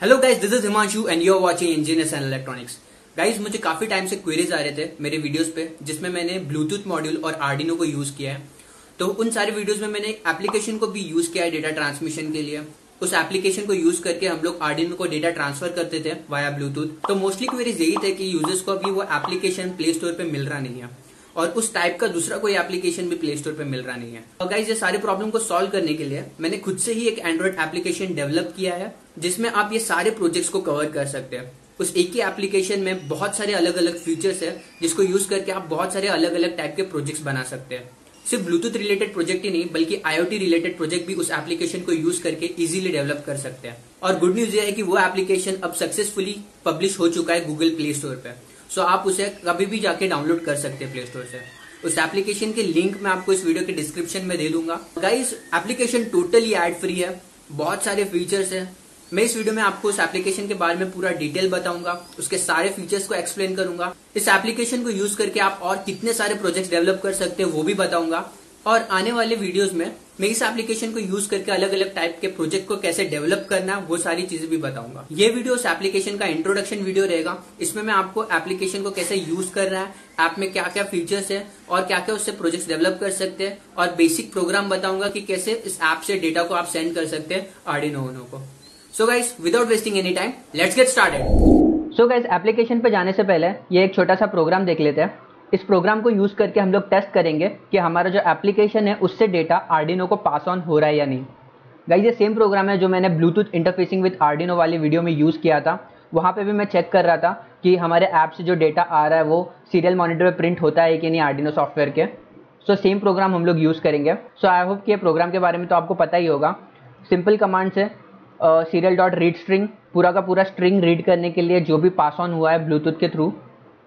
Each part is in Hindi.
Hello guys, this is Himanshu and you are watching engineers and electronics. Guys, मुझे काफी टाइम से क्वेरीज आ रहे थे मेरे वीडियोस पे, जिसमें मैंने ब्लूटूथ मॉड्यूल और आर्डिनो को यूज किया है। तो उन सारे वीडियोस में मैंने एप्लीकेशन को भी यूज किया है डेटा ट्रांसमिशन के लिए। उस एप्लीकेशन को यूज करके हम लोग आर्डिनो को डेटा ट्रांसफर करते थे वाया ब्लूटूथ। तो मोस्टली क्वेरीज यही थे कि यूजर्स को अभी वो एप्लीकेशन प्ले स्टोर पे मिल रहा नहीं है और उस टाइप का दूसरा कोई एप्लीकेशन भी प्ले स्टोर पे मिल रहा नहीं है। और गाइस, ये सारे प्रॉब्लम को सॉल्व करने के लिए मैंने खुद से ही एक एंड्रॉइड एप्लीकेशन डेवलप किया है, जिसमें आप ये सारे प्रोजेक्ट्स को कवर कर सकते हैं। उस एक ही एप्लीकेशन में बहुत सारे अलग अलग फीचर्स है, जिसको यूज करके आप बहुत सारे अलग अलग टाइप के प्रोजेक्ट्स बना सकते हैं। सिर्फ ब्लूटूथ रिलेटेड प्रोजेक्ट ही नहीं, बल्कि IoT रिलेटेड प्रोजेक्ट भी उस एप्लीकेशन को यूज करके इजीली डेवलप कर सकते हैं। और गुड न्यूज ये है कि वो एप्लीकेशन अब सक्सेसफुली पब्लिश हो चुका है गूगल प्ले स्टोर पे। सो आप उसे कभी भी जाके डाउनलोड कर सकते हैं प्ले स्टोर से। उस एप्लीकेशन के लिंक मैं आपको इस वीडियो के डिस्क्रिप्शन में दे दूंगा। Guys, application totally ad free है, बहुत सारे फीचर्स हैं। मैं इस वीडियो में आपको उस एप्लीकेशन के बारे में पूरा डिटेल बताऊंगा, उसके सारे फीचर्स को एक्सप्लेन करूंगा। इस एप्लीकेशन को यूज करके आप और कितने सारे प्रोजेक्ट्स डेवलप कर सकते हैं वो भी बताऊंगा। और आने वाले वीडियोस में मैं इस एप्लीकेशन को यूज करके अलग अलग टाइप के प्रोजेक्ट को कैसे डेवलप करना है वो सारी चीजें भी बताऊंगा। ये वीडियो उस एप्लीकेशन का इंट्रोडक्शन वीडियो रहेगा। इसमें मैं आपको एप्लीकेशन को कैसे यूज करना है, ऐप में क्या क्या फीचर्स है और क्या क्या उससे प्रोजेक्ट्स डेवलप कर सकते हैं, और बेसिक प्रोग्राम बताऊंगा कि कैसे इस ऐप से डेटा को आप सेंड कर सकते हैं आर्डिनो यूनो को। So guys, without wasting any time, let's get started. So guys, application पे जाने से पहले ये एक छोटा सा प्रोग्राम देख लेते हैं। इस प्रोग्राम को यूज करके हम लोग टेस्ट करेंगे कि हमारा जो एप्लीकेशन है उससे डेटा आर्डिनो को पास ऑन हो रहा है या नहीं। गाइस, ये सेम प्रोग्राम है जो मैंने ब्लूटूथ इंटरफेसिंग विद आर्डिनो वाली वीडियो में यूज किया था। वहाँ पे भी मैं चेक कर रहा था कि हमारे ऐप से जो डेटा आ रहा है वो सीरियल मॉनिटर पे प्रिंट होता है कि नहीं आर्डिनो सॉफ्टवेयर के। सो सेम प्रोग्राम हम लोग यूज करेंगे। सो आई होप कि ये प्रोग्राम के बारे में तो आपको पता ही होगा। सिंपल कमांड से सीरियल डॉट रीड स्ट्रिंग, पूरा का पूरा स्ट्रिंग रीड करने के लिए जो भी पास ऑन हुआ है ब्लूटूथ के थ्रू,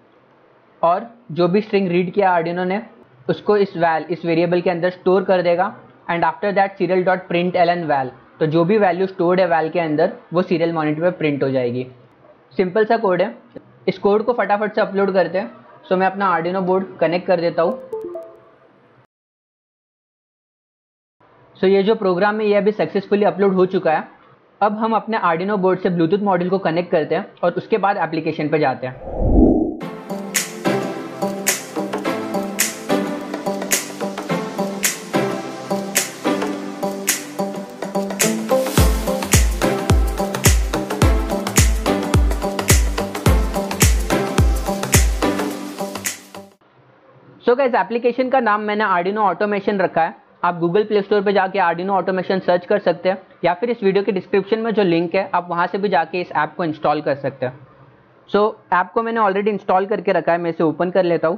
और जो भी स्ट्रिंग रीड किया आर्डिनो ने उसको इस वेरिएबल के अंदर स्टोर कर देगा। And after that serial dot print L N, well जो भी वैल्यू स्टोर्ड है वैल के अंदर वो सीरियल मॉनिटर पे प्रिंट हो जाएगी। सिंपल सा कोड है। इस कोड को फटाफट से अपलोड करते हैं। सो मैं अपना आर्डिनो बोर्ड कनेक्ट कर देता हूँ। सो ये जो प्रोग्राम है ये अभी सक्सेसफुली अपलोड हो चुका है। अब हम अपने आर्डिनो बोर्ड से ब्लूटूथ मॉड्यूल को कनेक्ट करते हैं और उसके बाद एप्लीकेशन पे जाते हैं। सो गाइस, एप्लीकेशन का नाम मैंने आर्डिनो ऑटोमेशन रखा है। आप गूगल प्ले स्टोर पे जाके आर्डिनो ऑटोमेशन सर्च कर सकते हैं, या फिर इस वीडियो के डिस्क्रिप्शन में जो लिंक है आप वहाँ से भी जाके इस ऐप को इंस्टॉल कर सकते हैं। सो ऐप को मैंने ऑलरेडी इंस्टॉल करके रखा है, मैं इसे ओपन कर लेता हूँ।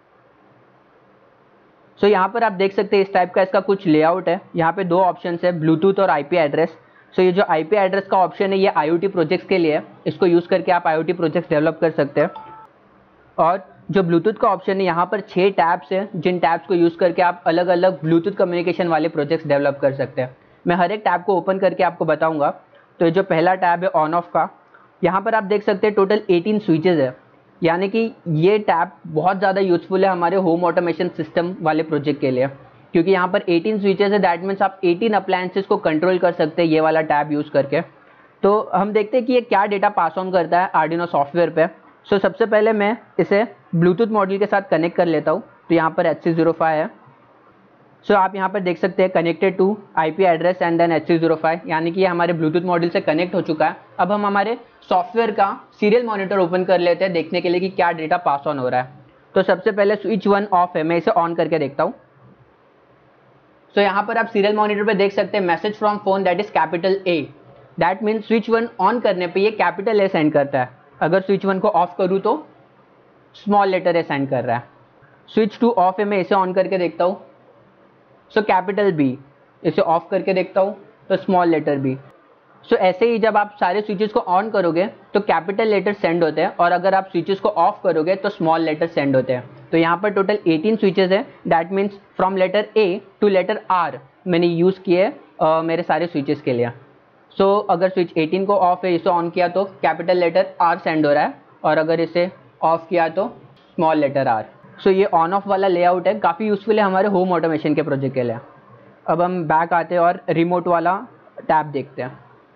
सो यहाँ पर आप देख सकते हैं इस टाइप का इसका कुछ लेआउट है। यहाँ पे दो ऑप्शन है, ब्लूटूथ और IP एड्रेस। सो ये जो IP एड्रेस का ऑप्शन है ये IoT प्रोजेक्ट्स के लिए है। इसको यूज़ करके आप IoT प्रोजेक्ट्स डेवलप कर सकते हैं। और जो ब्लूटूथ का ऑप्शन है यहाँ पर 6 टैब्स हैं, जिन टैब्स को यूज़ करके आप अलग अलग ब्लूटूथ कम्युनिकेशन वाले प्रोजेक्ट्स डेवलप कर सकते हैं। मैं हर एक टैब को ओपन करके आपको बताऊंगा। तो ये जो पहला टैब है ऑन ऑफ का, यहाँ पर आप देख सकते हैं टोटल 18 स्विचेज है। यानी कि ये टैब बहुत ज़्यादा यूजफुल है हमारे होम ऑटोमेशन सिस्टम वाले प्रोजेक्ट के लिए, क्योंकि यहाँ पर 18 स्विचेज है। दैट मीन्स आप 18 अप्लायंसेस को कंट्रोल कर सकते हैं ये वाला टैब यूज़ करके। तो हम देखते हैं कि ये क्या डेटा पास ऑन करता है आर्डिनो सॉफ्टवेयर पे। सो सबसे पहले मैं इसे ब्लूटूथ मॉड्यूल के साथ कनेक्ट कर लेता हूँ। तो यहाँ पर HC05 है। सो आप यहाँ पर देख सकते हैं connected to IP address and then HC05, यानी कि ये हमारे ब्लूटूथ मॉड्यूल से कनेक्ट हो चुका है। अब हम हमारे सॉफ्टवेयर का सीरियल मॉनिटर ओपन कर लेते हैं देखने के लिए कि क्या डेटा पास ऑन हो रहा है। तो सबसे पहले स्विच 1 ऑफ है, मैं इसे ऑन करके देखता हूँ। सो यहाँ पर आप सीरियल मॉनिटर पर देख सकते हैं message from phone that is capital A। That means switch 1 on करने पर ये कैपिटल A सेंड करता है। अगर स्विच 1 को ऑफ करूँ तो स्मॉल लेटर A सेंड कर रहा है। स्विच 2 ऑफ है, मैं इसे ऑन करके देखता हूँ। So capital B। इसे ऑफ करके देखता हूँ तो स्मॉल लेटर B। सो ऐसे ही जब आप सारे स्विचेस को ऑन करोगे तो कैपिटल लेटर सेंड होते हैं, और अगर आप स्विचेस को ऑफ करोगे तो स्मॉल लेटर सेंड होते हैं। तो यहाँ पर टोटल 18 स्विचेस है। That means from letter A to letter R मैंने यूज़ किए मेरे सारे स्विचेस के लिए। सो अगर स्विच 18 को ऑफ है, इसे ऑन किया तो कैपिटल लेटर R सेंड हो रहा है, और अगर इसे ऑफ किया तो स्मॉल लेटर R। सो ये ऑन ऑफ वाला लेआउट है, काफ़ी यूज़फुल है हमारे होम ऑटोमेशन के प्रोजेक्ट के लिए। अब हम बैक आते हैं और रिमोट वाला टैब देखते हैं।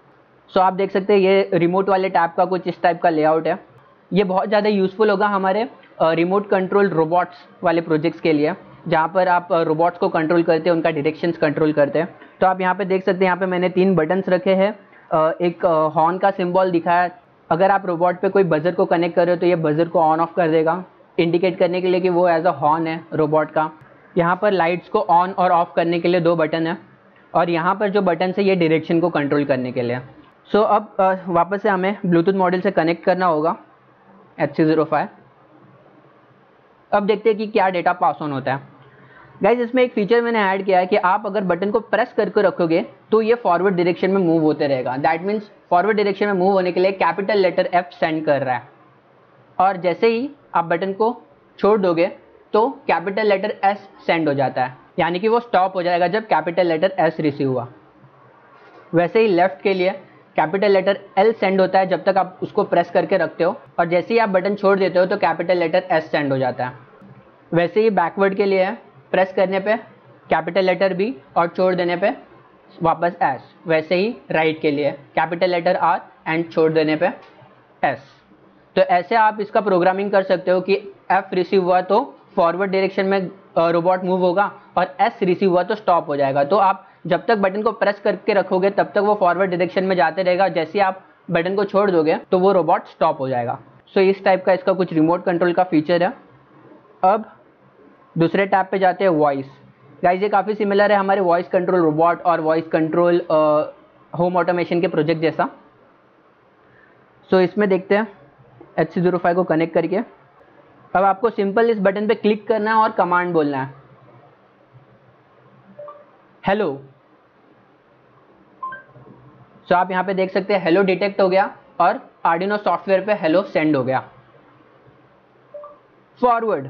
सो आप देख सकते हैं ये रिमोट वाले टैब का कुछ इस टाइप का लेआउट है। ये बहुत ज़्यादा यूज़फुल होगा हमारे रिमोट कंट्रोल रोबोट्स वाले प्रोजेक्ट्स के लिए, जहाँ पर आप रोबोट्स को कंट्रोल करते हैं, उनका डायरेक्शंस कंट्रोल करते हैं। तो आप यहाँ पे देख सकते हैं, यहाँ पे मैंने 3 बटन्स रखे हैं। एक हॉर्न का सिंबल दिखा है। अगर आप रोबोट पे कोई बजर को कनेक्ट कर रहे हो तो ये बजर को ऑन ऑफ कर देगा, इंडिकेट करने के लिए कि वो एज अ हॉर्न है रोबोट का। यहाँ पर लाइट्स को ऑन और ऑफ करने के लिए 2 बटन है, और यहाँ पर जो बटन है ये डायरेक्शन को कंट्रोल करने के लिए। सो अब वापस से हमें ब्लूटूथ मॉड्यूल से कनेक्ट करना होगा HC05। अब देखते हैं कि क्या डेटा पास ऑन होता है। गाइज इसमें एक फीचर मैंने ऐड किया है कि आप अगर बटन को प्रेस करके रखोगे तो ये फॉरवर्ड डायरेक्शन में मूव होते रहेगा। दैट मीन्स फॉरवर्ड डायरेक्शन में मूव होने के लिए कैपिटल लेटर F सेंड कर रहा है, और जैसे ही आप बटन को छोड़ दोगे तो कैपिटल लेटर S सेंड हो जाता है, यानी कि वो स्टॉप हो जाएगा जब कैपिटल लेटर S रिसीव हुआ। वैसे ही लेफ्ट के लिए कैपिटल लेटर L सेंड होता है जब तक आप उसको प्रेस करके रखते हो, और जैसे ही आप बटन छोड़ देते हो तो कैपिटल लेटर S सेंड हो जाता है। वैसे ही बैकवर्ड के लिए प्रेस करने पे कैपिटल लेटर B और छोड़ देने पे वापस S। वैसे ही राइट के लिए कैपिटल लेटर R एंड छोड़ देने पे S। तो ऐसे आप इसका प्रोग्रामिंग कर सकते हो कि F रिसीव हुआ तो फॉरवर्ड डायरेक्शन में रोबोट मूव होगा, और S रिसीव हुआ तो स्टॉप हो जाएगा। तो आप जब तक बटन को प्रेस करके रखोगे तब तक वो फॉरवर्ड डायरेक्शन में जाते रहेगा, जैसे ही आप बटन को छोड़ दोगे तो वो रोबोट स्टॉप हो जाएगा। सो इस टाइप का इसका कुछ रिमोट कंट्रोल का फीचर है। अब दूसरे टैब पे जाते हैं वॉइस। गाइस ये काफ़ी सिमिलर है हमारे वॉइस कंट्रोल रोबोट और वॉइस कंट्रोल होम ऑटोमेशन के प्रोजेक्ट जैसा। सो इसमें देखते हैं HC05 को कनेक्ट करके। अब आपको सिंपल इस बटन पे क्लिक करना है और कमांड बोलना है, हेलो। सो आप यहाँ पे देख सकते हैं हेलो डिटेक्ट हो गया और आर्डिनो सॉफ्टवेयर पे हेलो सेंड हो गया। फॉरवर्ड,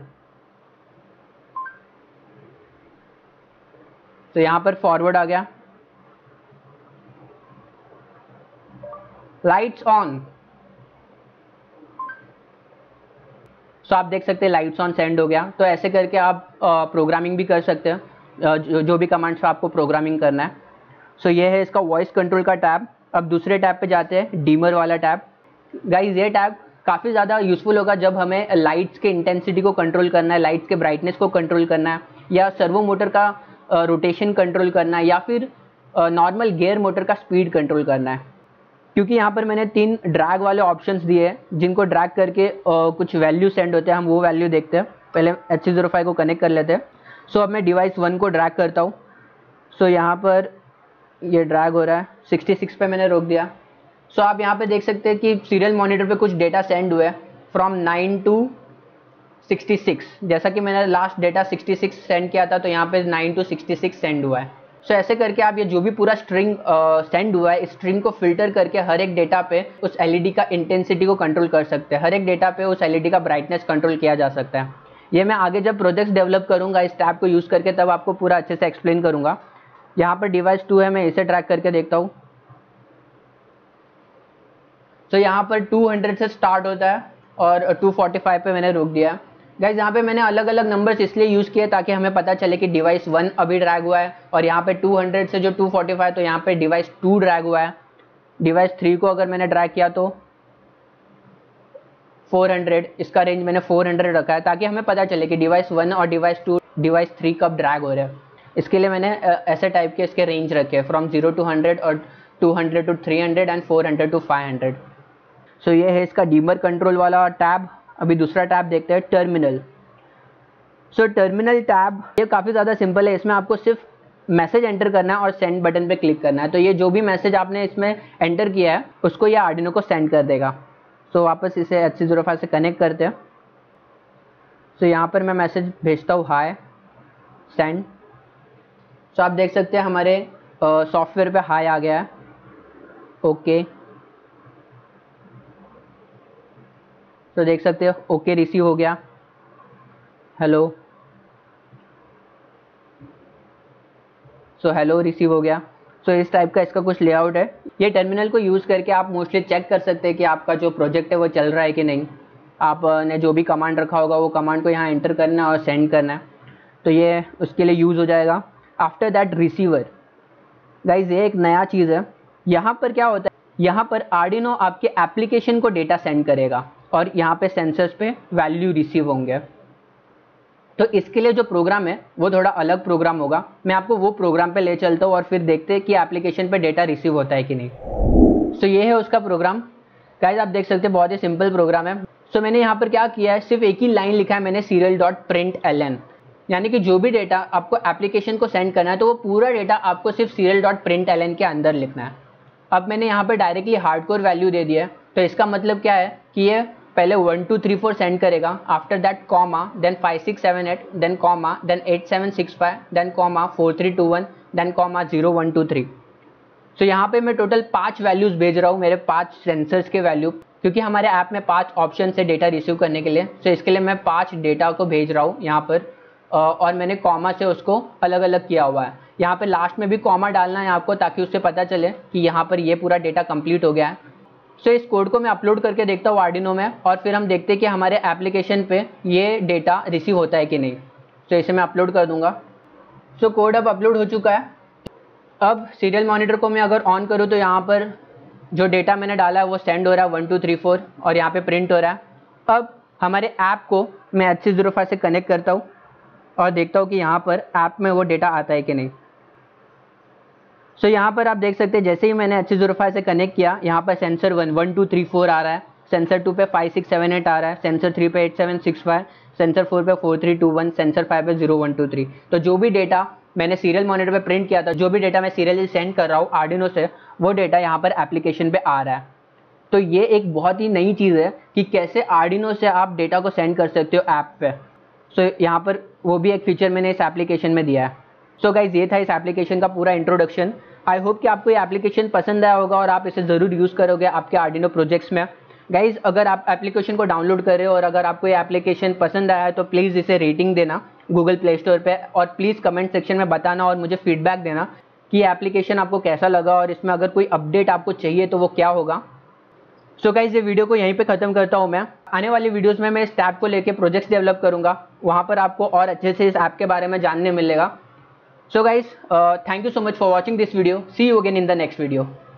तो यहाँ पर फॉरवर्ड आ गया। लाइट्स ऑन, सो आप देख सकते हैं लाइट्स ऑन सेंड हो गया। तो ऐसे करके आप प्रोग्रामिंग भी कर सकते हैं, जो भी कमांड्स आपको प्रोग्रामिंग करना है। सो ये है इसका वॉइस कंट्रोल का टैब। अब दूसरे टैब पे जाते हैं, डीमर वाला टैब। गाइज ये टैब काफ़ी ज़्यादा यूज़फुल होगा जब हमें लाइट्स के इंटेंसिटी को कंट्रोल करना है, लाइट्स के ब्राइटनेस को कंट्रोल करना है, या सर्वो मोटर का रोटेशन कंट्रोल करना है, या फिर नॉर्मल गियर मोटर का स्पीड कंट्रोल करना है। क्योंकि यहाँ पर मैंने 3 ड्रैग वाले ऑप्शंस दिए हैं जिनको ड्रैग करके कुछ वैल्यू सेंड होते हैं। हम वो वैल्यू देखते हैं। पहले HC05 को कनेक्ट कर लेते हैं। सो अब मैं डिवाइस 1 को ड्रैग करता हूँ। सो यहाँ पर ये ड्रैग हो रहा है, 66 पे मैंने रोक दिया। सो आप यहाँ पे देख सकते हैं कि सीरियल मॉनिटर पे कुछ डेटा सेंड हुए फ्रॉम 9 टू 66। जैसा कि मैंने लास्ट डेटा 66 सेंड किया था, तो यहाँ पे 9 टू 66 सेंड हुआ है। सो ऐसे करके आप ये जो भी पूरा स्ट्रिंग सेंड हुआ है, इस स्ट्रिंग को फिल्टर करके हर एक डेटा पे उस एलईडी का इंटेंसिटी को कंट्रोल कर सकते हैं। हर एक डेटा पे उस एलईडी का ब्राइटनेस कंट्रोल किया जा सकता है। ये मैं आगे जब प्रोजेक्ट्स डेवलप करूँगा इस टैब को यूज़ करके, तब आपको पूरा अच्छे से एक्सप्लेन करूँगा। यहाँ पर डिवाइस 2 है, मैं इसे ट्रैक करके देखता हूँ। तो यहाँ पर 200 से स्टार्ट होता है और 245 पे मैंने रोक दिया। गाइज यहाँ पे मैंने अलग अलग नंबर्स इसलिए यूज़ किए ताकि हमें पता चले कि डिवाइस 1 अभी ड्रैग हुआ है, और यहाँ पे 200 से जो 245, तो यहाँ पे डिवाइस 2 ड्रैग हुआ है। डिवाइस 3 को अगर मैंने ड्रैग किया तो 400, इसका रेंज मैंने 400 रखा है ताकि हमें पता चले कि डिवाइस 1 और डिवाइस 2, डिवाइस 3 कब ड्रैग हो रहे हैं। इसके लिए मैंने ऐसे टाइप के इसके रेंज रखे फ्रॉम 0 to 100 और 200 to 300 एंड 400 to 500। सो ये है इसका डीमर कंट्रोल वाला टैब। अभी दूसरा टैब देखते हैं, टर्मिनल। सो टर्मिनल टैब ये काफ़ी ज़्यादा सिंपल है। इसमें आपको सिर्फ मैसेज एंटर करना है और सेंड बटन पे क्लिक करना है। तो ये जो भी मैसेज आपने इसमें एंटर किया है उसको ये आर्डिनो को सेंड कर देगा। सो वापस इसे HC05 से कनेक्ट करते हैं। सो यहाँ पर मैं मैसेज भेजता हूँ, हाय, सेंड। सो आप देख सकते हैं हमारे सॉफ्टवेयर पे हाय आ गया है। ओके, तो देख सकते हो ओके रिसीव हो गया। हेलो, सो हेलो रिसीव हो गया। सो इस टाइप का इसका कुछ लेआउट है। ये टर्मिनल को यूज़ करके आप मोस्टली चेक कर सकते हैं कि आपका जो प्रोजेक्ट है वो चल रहा है कि नहीं। आपने जो भी कमांड रखा होगा वो कमांड को यहाँ एंटर करना है और सेंड करना है, तो ये उसके लिए यूज़ हो जाएगा। आफ्टर दैट रिसीवर, गाइज ये एक नया चीज़ है। यहाँ पर क्या होता है, यहाँ पर आर्डिनो आपके एप्लीकेशन को डेटा सेंड करेगा और यहाँ पे सेंसर्स पे वैल्यू रिसीव होंगे। तो इसके लिए जो प्रोग्राम है वो थोड़ा अलग प्रोग्राम होगा, मैं आपको वो प्रोग्राम पे ले चलता हूँ और फिर देखते हैं कि एप्लीकेशन पे डेटा रिसीव होता है कि नहीं। सो ये है उसका प्रोग्राम। गाइस आप देख सकते हैं बहुत ही सिंपल प्रोग्राम है। सो मैंने यहाँ पर क्या किया है, सिर्फ एक ही लाइन लिखा है मैंने serial.println, यानी कि जो भी डेटा आपको एप्लीकेशन को सेंड करना है तो वो पूरा डेटा आपको सिर्फ serial.println के अंदर लिखना है। अब मैंने यहाँ पर डायरेक्टली हार्डकोर वैल्यू दे दिया है, तो इसका मतलब क्या है कि ये पहले 1 2 3 4 सेंड करेगा, after that comma, then 5 6 7 8, then comma, then 8 7 6 5, then comma 4 3 2 1, then comma 0 1 2 3। तो यहाँ पे मैं टोटल 5 वैल्यूज भेज रहा हूँ, मेरे 5 सेंसर्स के वैल्यू, क्योंकि हमारे ऐप में 5 ऑप्शन है डेटा रिसीव करने के लिए। तो इसके लिए मैं 5 डेटा को भेज रहा हूँ यहाँ पर, और मैंने कॉमा से उसको अलग अलग किया हुआ है। यहाँ पे लास्ट में भी कॉमा डालना है आपको, ताकि उससे पता चले कि यहाँ पर ये पूरा डेटा कंप्लीट हो गया है। सो इस कोड को मैं अपलोड करके देखता हूँ आर्डिनो में, और फिर हम देखते हैं कि हमारे एप्लीकेशन पे ये डेटा रिसीव होता है कि नहीं। तो इसे मैं अपलोड कर दूंगा। सो कोड अब अपलोड हो चुका है। अब सीरियल मॉनिटर को मैं अगर ऑन करूँ तो यहाँ पर जो डेटा मैंने डाला है वो सेंड हो रहा है 1 2 3 4, और यहाँ पे प्रिंट हो रहा है। अब हमारे ऐप को मैं HC05 से कनेक्ट करता हूँ और देखता हूँ कि यहाँ पर ऐप में वो डेटा आता है कि नहीं। सो यहाँ पर आप देख सकते हैं जैसे ही मैंने HC05 से कनेक्ट किया, यहाँ पर सेंसर 1 1 2 3 4 आ रहा है, सेंसर 2 पे 5 6 7 8 आ रहा है, सेंसर 3 पे 8 7 6 5, सेंसर 4 पे 4 3 2 1, सेंसर 5 पे 0 1 2 3। तो जो भी डेटा मैंने सीरियल मॉनिटर पे प्रिंट किया था, जो भी डेटा मैं सीरियली सेंड कर रहा हूँ आर्डिनो से, वो डेटा यहाँ पर एप्लीकेशन पे आ रहा है। तो ये एक बहुत ही नई चीज़ है कि कैसे आर्डिनो से आप डेटा को सेंड कर सकते हो ऐप पे। सो यहाँ पर वो भी एक फीचर मैंने इस एप्लीकेशन में दिया है। सो गाइज ये था इस एप्लीकेशन का पूरा इंट्रोडक्शन। आई होप कि आपको ये एप्लीकेशन पसंद आया होगा और आप इसे ज़रूर यूज़ करोगे आपके आर्डिनो प्रोजेक्ट्स में। गाइज अगर आप एप्लीकेशन को डाउनलोड कर रहे हो और अगर आपको ये एप्लीकेशन पसंद आया है तो प्लीज़ इसे रेटिंग देना गूगल प्ले स्टोर पे, और प्लीज़ कमेंट सेक्शन में बताना और मुझे फीडबैक देना कि ये एप्लीकेशन आपको कैसा लगा, और इसमें अगर कोई अपडेट आपको चाहिए तो वो क्या होगा। सो गाइज ये वीडियो को यहीं पे ख़त्म करता हूँ मैं। आने वाली वीडियोस में मैं इस ऐप को लेके प्रोजेक्ट्स डेवलप करूँगा, वहाँ पर आपको और अच्छे से इस ऐप के बारे में जानने मिलेगा। So guys thank you so much for watching this video. See you again in the next video.